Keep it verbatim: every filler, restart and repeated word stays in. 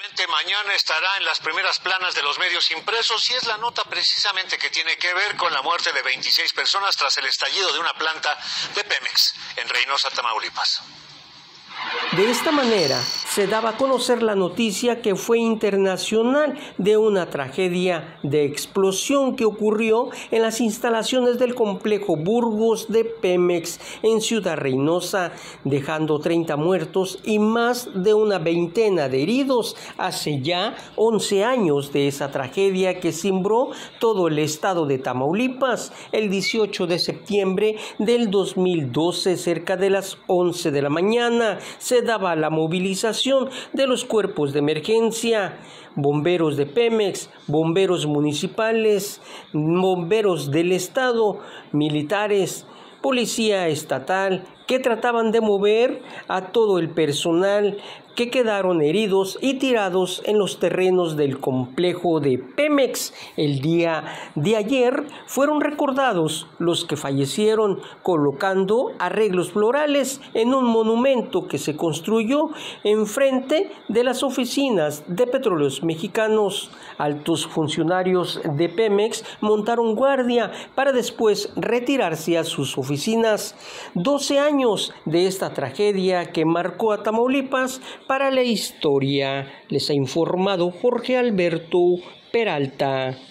Mañana estará en las primeras planas de los medios impresos y es la nota precisamente que tiene que ver con la muerte de veintiséis personas tras el estallido de una planta de Pemex en Reynosa, Tamaulipas. De esta manera se daba a conocer la noticia que fue internacional de una tragedia de explosión que ocurrió en las instalaciones del complejo Burgos de Pemex en Ciudad Reynosa, dejando treinta muertos y más de una veintena de heridos. Hace ya once años de esa tragedia que cimbró todo el estado de Tamaulipas. El dieciocho de septiembre del dos mil doce, cerca de las once de la mañana, se daba la movilización de los cuerpos de emergencia, bomberos de Pemex, bomberos municipales, bomberos del estado, militares, policía estatal, que trataban de mover a todo el personal que quedaron heridos y tirados en los terrenos del complejo de Pemex. El día de ayer fueron recordados los que fallecieron colocando arreglos florales en un monumento que se construyó enfrente de las oficinas de Petróleos Mexicanos. Altos funcionarios de Pemex montaron guardia para después retirarse a sus oficinas. doce años de esta tragedia que marcó a Tamaulipas para la historia. Les ha informado Jorge Alberto Peralta.